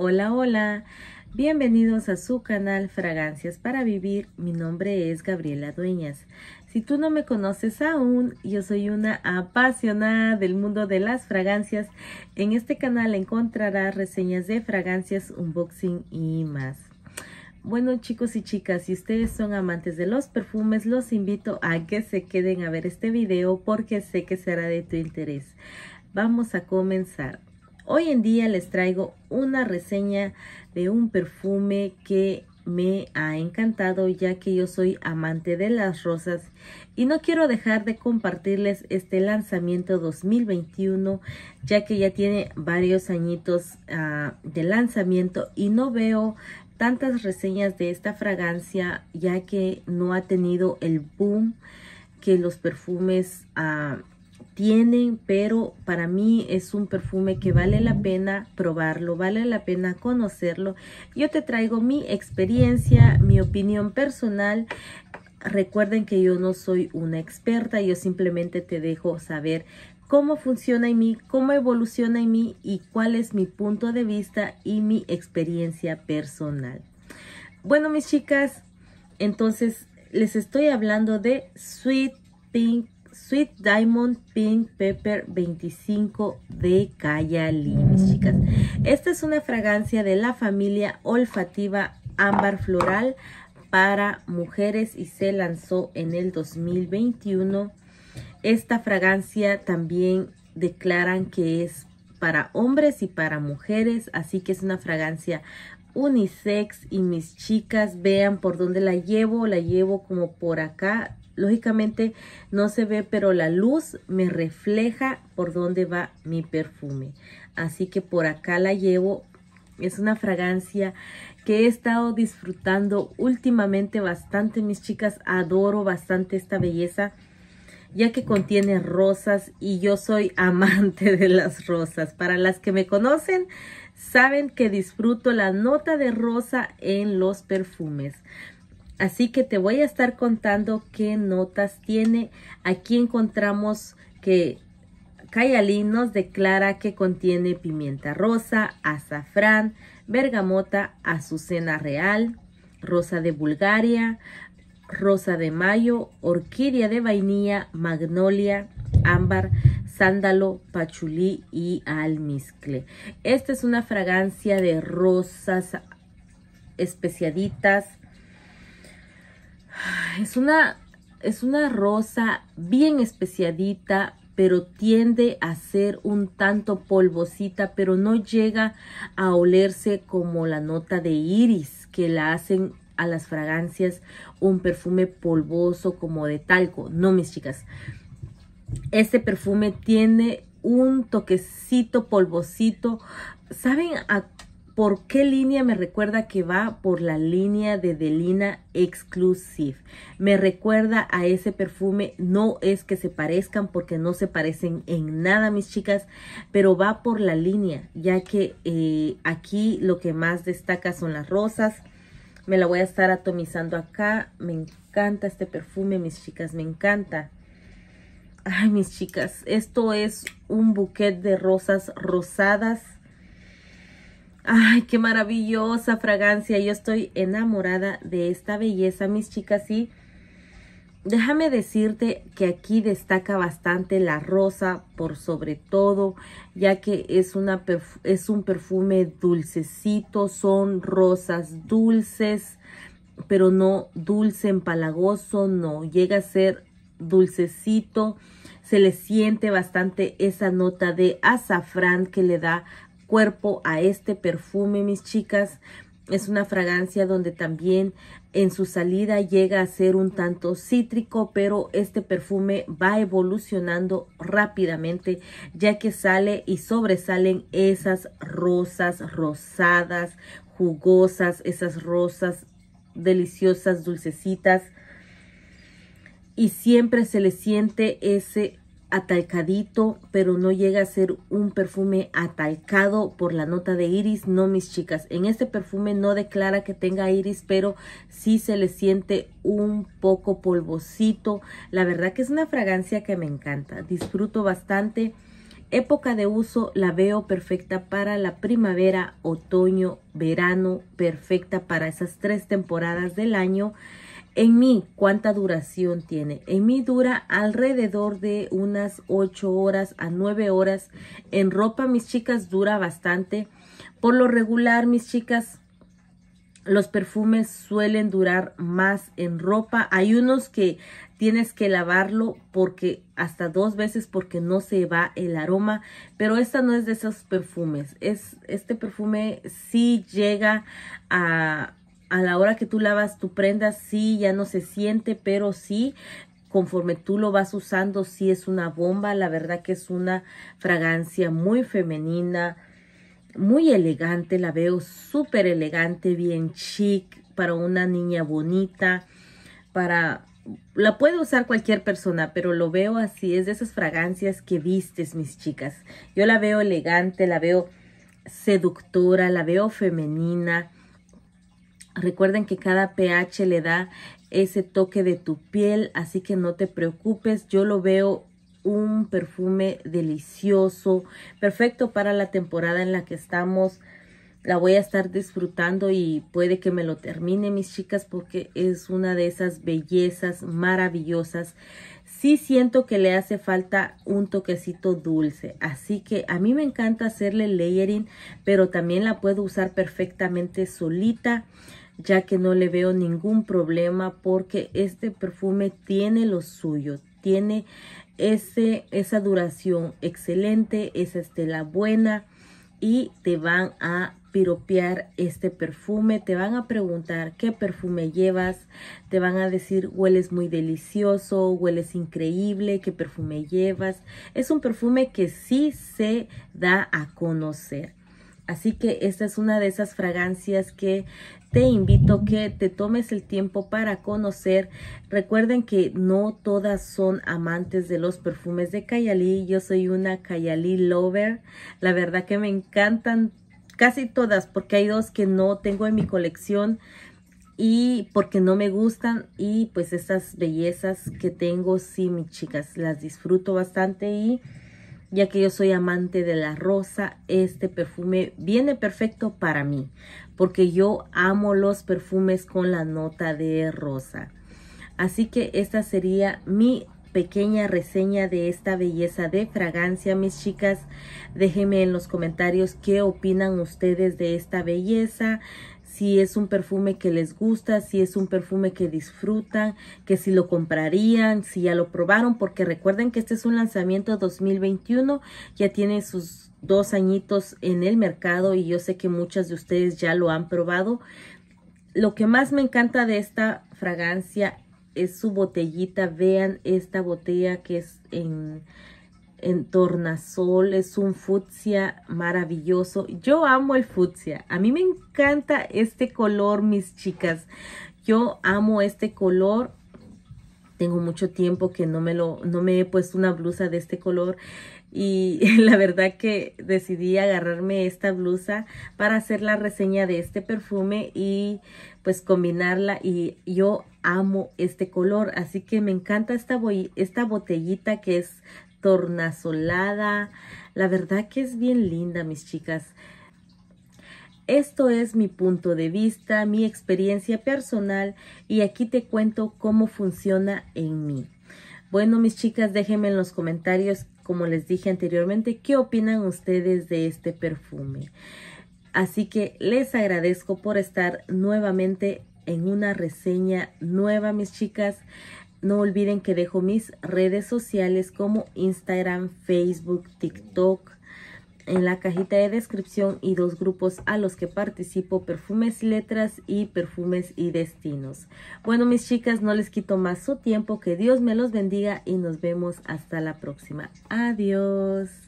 Hola, hola. Bienvenidos a su canal Fragancias para Vivir. Mi nombre es Gabriela Dueñas. Si tú no me conoces aún, yo soy una apasionada del mundo de las fragancias. En este canal encontrarás reseñas de fragancias, unboxing y más. Bueno, chicos y chicas, si ustedes son amantes de los perfumes, los invito a que se queden a ver este video porque sé que será de tu interés. Vamos a comenzar. Hoy en día les traigo una reseña de un perfume que me ha encantado, ya que yo soy amante de las rosas y no quiero dejar de compartirles este lanzamiento 2021, ya que ya tiene varios añitos de lanzamiento y no veo tantas reseñas de esta fragancia, ya que no ha tenido el boom que los perfumes tienen, pero para mí es un perfume que vale la pena probarlo, vale la pena conocerlo. Yo te traigo mi experiencia, mi opinión personal. Recuerden que yo no soy una experta, yo simplemente te dejo saber cómo funciona en mí, cómo evoluciona en mí y cuál es mi punto de vista y mi experiencia personal. Bueno, mis chicas, entonces les estoy hablando de Sweet Diamond Pink Pepper 25 de Kayali, mis chicas. Esta es una fragancia de la familia olfativa ámbar floral para mujeres y se lanzó en el 2021. Esta fragancia también declaran que es para hombres y para mujeres, así que es una fragancia unisex. Y mis chicas, vean por dónde la llevo como por acá. Lógicamente no se ve, pero la luz me refleja por dónde va mi perfume. Así que por acá la llevo. Es una fragancia que he estado disfrutando últimamente bastante, mis chicas. Adoro bastante esta belleza, ya que contiene rosas y yo soy amante de las rosas. Para las que me conocen, saben que disfruto la nota de rosa en los perfumes. Así que te voy a estar contando qué notas tiene. Aquí encontramos que Kayali nos declara que contiene pimienta rosa, azafrán, bergamota, azucena real, rosa de Bulgaria, rosa de mayo, orquídea de vainilla, magnolia, ámbar, sándalo, pachulí y almizcle. Esta es una fragancia de rosas especiaditas. Es una rosa bien especiadita, pero tiende a ser un tanto polvosita, pero no llega a olerse como la nota de iris, que la hacen a las fragancias un perfume polvoso como de talco. No, mis chicas, este perfume tiene un toquecito polvosito. ¿Saben por qué línea me recuerda? Que va por la línea de Delina Exclusive. Me recuerda a ese perfume. No es que se parezcan, porque no se parecen en nada, mis chicas, pero va por la línea, ya que aquí lo que más destaca son las rosas. Me la voy a estar atomizando acá. Me encanta este perfume, mis chicas, me encanta. Ay, mis chicas, esto es un buquet de rosas rosadas. Ay, qué maravillosa fragancia. Yo estoy enamorada de esta belleza, mis chicas. Y déjame decirte que aquí destaca bastante la rosa por sobre todo, ya que es un perfume dulcecito. Son rosas dulces, pero no dulce empalagoso, no llega a ser dulcecito. Se le siente bastante esa nota de azafrán que le da cuerpo a este perfume, mis chicas. Es una fragancia donde también en su salida llega a ser un tanto cítrico, pero este perfume va evolucionando rápidamente, ya que sale y sobresalen esas rosas rosadas, jugosas, esas rosas deliciosas, dulcecitas. Y siempre se le siente ese atalcadito, pero no llega a ser un perfume atalcado por la nota de iris. No, mis chicas, en este perfume no declara que tenga iris, pero sí se le siente un poco polvosito. La verdad que es una fragancia que me encanta, disfruto bastante. Época de uso, la veo perfecta para la primavera, otoño, verano, perfecta para esas 3 temporadas del año. En mí, ¿cuánta duración tiene? En mí dura alrededor de unas 8 horas a 9 horas. En ropa, mis chicas, dura bastante. Por lo regular, mis chicas, los perfumes suelen durar más en ropa. Hay unos que tienes que lavarlo hasta 2 veces porque no se va el aroma. Pero esta no es de esos perfumes. Este perfume sí llega a la hora que tú lavas tu prenda, sí, ya no se siente, pero sí, conforme tú lo vas usando, sí es una bomba. La verdad que es una fragancia muy femenina, muy elegante. La veo súper elegante, bien chic, para una niña bonita, la puede usar cualquier persona, pero lo veo así, es de esas fragancias que vistes, mis chicas. Yo la veo elegante, la veo seductora, la veo femenina. Recuerden que cada pH le da ese toque de tu piel, así que no te preocupes. Yo lo veo un perfume delicioso, perfecto para la temporada en la que estamos. La voy a estar disfrutando y puede que me lo termine, mis chicas, porque es una de esas bellezas maravillosas. Sí siento que le hace falta un toquecito dulce, así que a mí me encanta hacerle layering, pero también la puedo usar perfectamente solita, ya que no le veo ningún problema porque este perfume tiene lo suyo, tiene esa duración excelente, esa estela buena y te van a piropear este perfume, te van a preguntar qué perfume llevas, te van a decir hueles muy delicioso, hueles increíble, qué perfume llevas. Es un perfume que sí se da a conocer. Así que esta es una de esas fragancias que te invito que te tomes el tiempo para conocer. Recuerden que no todas son amantes de los perfumes de Kayali. Yo soy una Kayali lover. La verdad que me encantan casi todas, porque hay 2 que no tengo en mi colección y porque no me gustan, y pues estas bellezas que tengo, sí, mis chicas, las disfruto bastante. Y ya que yo soy amante de la rosa, este perfume viene perfecto para mí, porque yo amo los perfumes con la nota de rosa. Así que esta sería mi pequeña reseña de esta belleza de fragancia, mis chicas. Déjenme en los comentarios qué opinan ustedes de esta belleza. Si es un perfume que les gusta, si es un perfume que disfrutan, que si lo comprarían, si ya lo probaron, porque recuerden que este es un lanzamiento 2021, ya tiene sus 2 añitos en el mercado y yo sé que muchas de ustedes ya lo han probado. Lo que más me encanta de esta fragancia es su botellita. Vean esta botella que es en tornasol, es un fucsia maravilloso. Yo amo el fucsia, a mí me encanta este color, mis chicas. Yo amo este color. Tengo mucho tiempo que no me he puesto una blusa de este color y la verdad que decidí agarrarme esta blusa para hacer la reseña de este perfume y pues combinarla, y yo amo este color, así que me encanta esta botellita que es tornasolada. La verdad que es bien linda, mis chicas. Esto es mi punto de vista, mi experiencia personal, y aquí te cuento cómo funciona en mí. Bueno, mis chicas, déjenme en los comentarios, como les dije anteriormente, qué opinan ustedes de este perfume. Así que les agradezco por estar nuevamente en una reseña nueva, mis chicas. No olviden que dejo mis redes sociales como Instagram, Facebook, TikTok en la cajita de descripción, y 2 grupos a los que participo: Perfumes y Letras y Perfumes y Destinos. Bueno, mis chicas, no les quito más su tiempo. Que Dios me los bendiga y nos vemos hasta la próxima. Adiós.